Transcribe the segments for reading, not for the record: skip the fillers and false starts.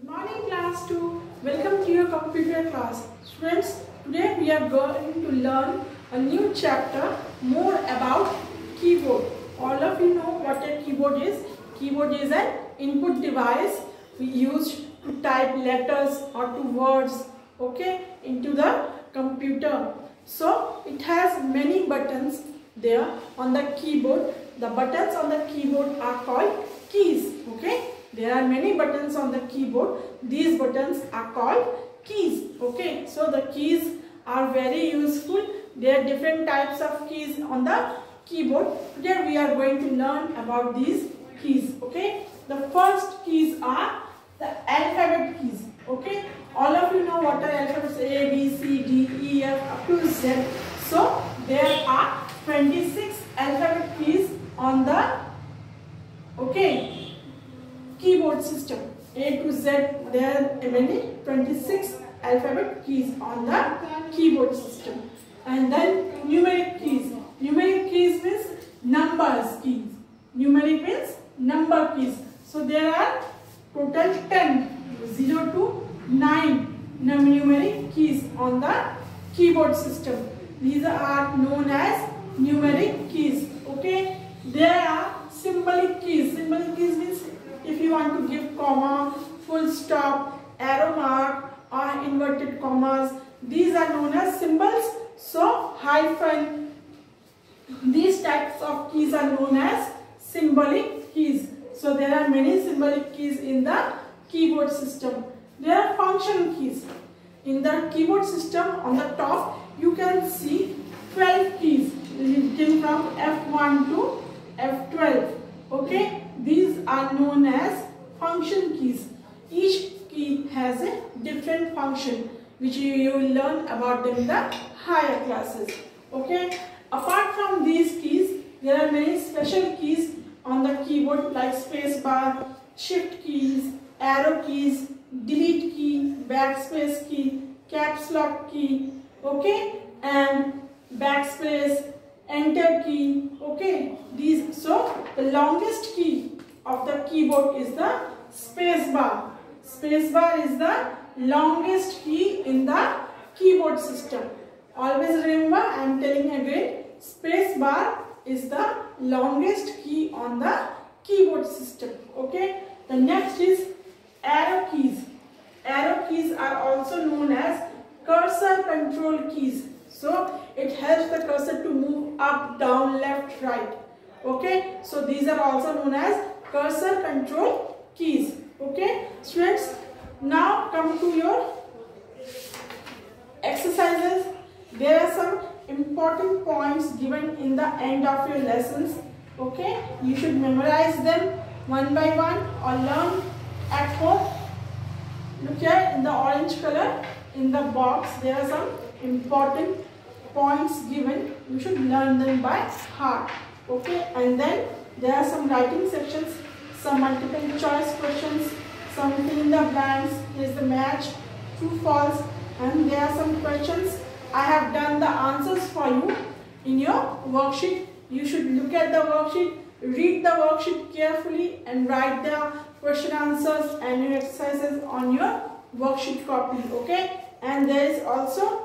Good morning class 2. Welcome to your computer class. Students, today we are going to learn a new chapter more about keyboard. All of you know what a keyboard is. Keyboard is an input device we use to type letters or to words, into the computer. So it has many buttons there on the keyboard. The buttons on the keyboard are called keys. There are many buttons on the keyboard. These buttons are called keys. So the keys are very useful. There are different types of keys on the keyboard. Today we are going to learn about these keys. The first keys are the alphabet keys. All of you know what are alphabets: A, B, C, D, E, F up to Z. So there are 26 alphabet keys on the keyboard system. A to Z, there are many 26 alphabet keys on the keyboard system. And then numeric keys. Numeric keys means numbers keys. Numeric means number keys. So there are total 10, 0 to 9 numeric keys on the keyboard system. These are known as numeric keys. There are symbolic keys. Symbolic keys means if you want to give comma, full stop, arrow mark or inverted commas, these are known as symbols. So hyphen, these types of keys are known as symbolic keys. So there are many symbolic keys in the keyboard system. There are function keys. In the keyboard system on the top you can see 12 keys written from F1 to F12. These are known as function keys. Each key has a different function which you will learn about them in the higher classes. Apart from these keys, there are many special keys on the keyboard like space bar, shift keys, arrow keys, delete key, backspace key, caps lock key, and backspace, enter key. So the longest key of the keyboard is the space bar. Space bar is the longest key in the keyboard system. Always remember, I am telling again, space bar is the longest key on the keyboard system. The next is arrow keys. Arrow keys are also known as cursor control keys. So it helps the cursor to move up, down, left, right. So these are also known as cursor control keys. Students, now come to your exercises. There are some important points given in the end of your lessons. You should memorize them one by one or learn at home. Look here in the orange color in the box, there are some important points given. You should learn them by heart. And then there are some writing sections, some multiple choice questions, some fill in the blanks. Here is the match, true, false, and there are some questions. I have done the answers for you in your worksheet. You should look at the worksheet, read the worksheet carefully and write the question answers and your exercises on your worksheet copy. And there is also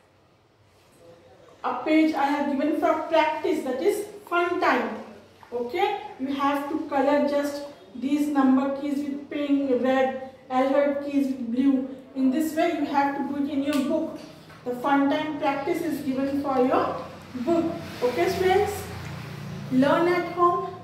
a page I have given for practice, that is fun time. You have to color just these number keys with pink, red, alphabet keys with blue. In this way you have to do it in your book. The fun time practice is given for your book. Students, learn at home